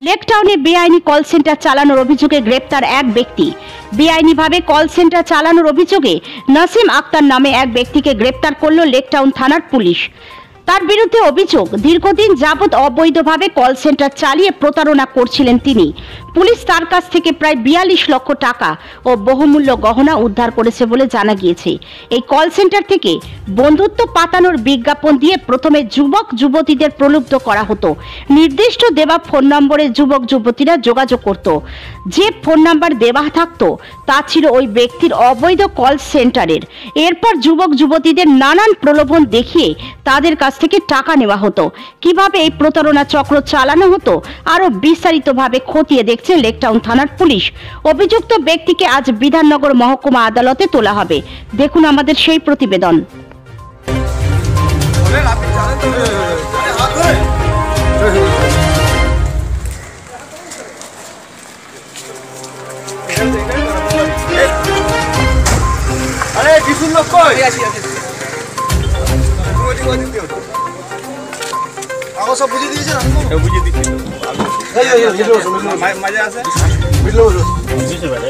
লেকটাউনে বেআইনি call centre চালানোর অভিযোগে গ্রেপ্তার এক ব্যক্তি। বেআইনিভাবে কল সেন্টার চালানোর অভিযোগে নাসিম আক্তার নামে এক ব্যক্তিকে গ্রেপ্তার করল লেকটাউন থানার পুলিশ। তার বিরুদ্ধে অভিযোগ, দীর্ঘদিন যাবৎ অবৈধভাবে কল সেন্টার চালিয়ে প্রতারণা করছিলেন তিনি। পুলিশ তার কাছ থেকে প্রায় 42 লক্ষ টাকা ও বহুমূল্য গহনা উদ্ধার করেছে বলে জানা গিয়েছে। এই কল সেন্টার থেকে বন্ধুত্ব পাতানোর বিজ্ঞাপন দিয়ে প্রথমে যুবক যুবতীদের প্রলুব্ধ করা হতো। নির্দিষ্ট দেওয়া ফোন নম্বরে যুবক যুবতীরা যোগাযোগ করত। যে ফোন নাম্বার দেওয়া থাকতো তা ছিল ওই ব্যক্তির অবৈধ কল সেন্টারের। এরপর যুবক যুবতীদের নানান প্রলোভন দেখিয়ে তাদের কাছ থেকে টাকা নেওয়া হতো। কিভাবে এই প্রতারণা চক্র চালানো হতো আরো বিস্তারিতভাবে খতিয়ে দেখছে লেকটাউন থানার পুলিশ। অভিযুক্ত ব্যক্তিকে আজ বিধাননগর মহকুমা আদালতে তোলা হবে। দেখুন আমাদের সেই প্রতিবেদন। सब बुझे दीजिए हमको बुझे दीजिए मजा আছে बिलो বুঝিতে পারে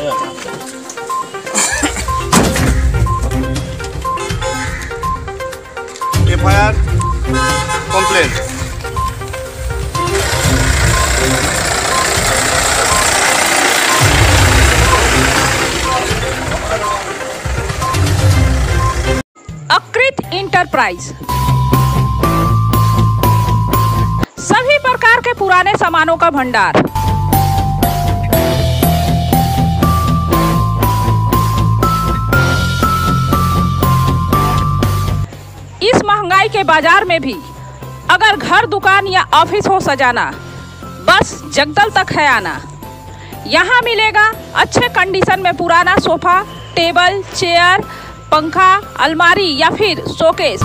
एफआईआर कंप्लेन अकृत इंटरप्राइज सभी प्रकार के पुराने सामानों का भंडार। इस महंगाई के बाजार में भी अगर घर, दुकान या ऑफिस हो सजाना, बस जगदल तक है आना। यहाँ मिलेगा अच्छे कंडीशन में पुराना सोफा, टेबल, चेयर, पंखा, अलमारी या फिर शोकेस।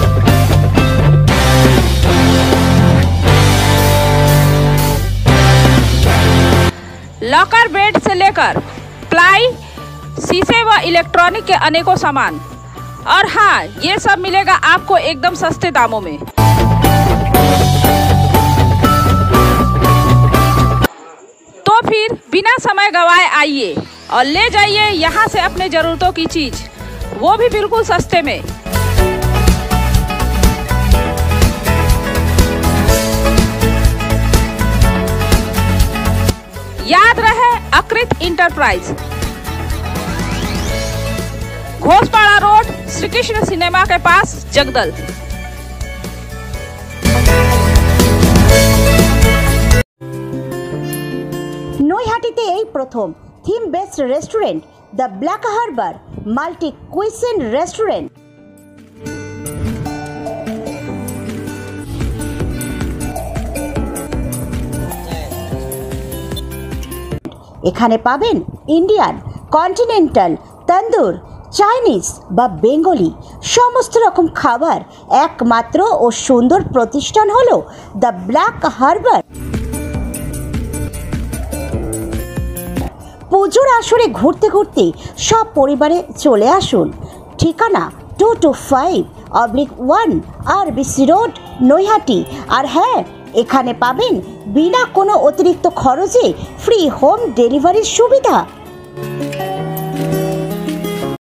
लॉकर, बेड से लेकर प्लाई, शीशे व इलेक्ट्रॉनिक के अनेकों सामान। और हाँ, ये सब मिलेगा आपको एकदम सस्ते दामों में। तो फिर बिना समय गवाए आइए और ले जाइए यहाँ से अपने जरूरतों की चीज, वो भी बिल्कुल सस्ते में। याद रहे, Akrit enterprise, Ghoshpara road, Shri Krishna cinema के पास, जगदल। নৈহাটিতে এই প্রথম theme based restaurant the black harbour multi cuisine restaurant. এখানে পাবেন ইন্ডিয়ান, কন্টিনেন্টাল, তন্দুর, চাইনিজ বা বেঙ্গলি সমস্ত রকম খাবার। একমাত্র ও সুন্দর প্রতিষ্ঠান হলো দ্য ব্ল্যাক হারবার। পুজোর আসরে ঘুরতে ঘুরতে সব পরিবারে চলে আসুন। ঠিকানা 225/1 RBC রোড, নৈহাটি। আর হ্যাঁ, এখানে পাবেন বিনা কোনো অতিরিক্ত খরচে ফ্রি হোম ডেলিভারির সুবিধা।